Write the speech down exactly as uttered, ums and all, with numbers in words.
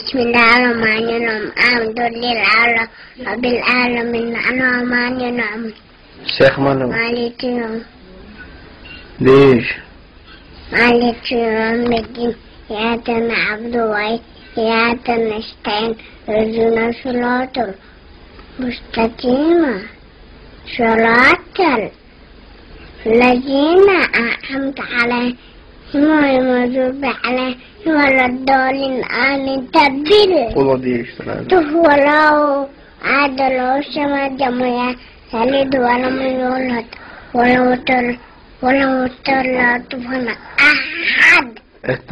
بسم الله الرحمن الرحيم الحمد لله رب العالمين الرحمن الرحيم شيخ مالو مالك يوم ليش مالك يوم الدين إياك نعبد وإياك نستعين اهدنا الصراط المستقيم صراط الذين أنعمت عليهم غير المغضوب عليهم ولا الضالين آمين تبديل قولوا ديش هو الله أحد له الصمد لم يلد ولم يولد ولم يكن له كفوا أحد.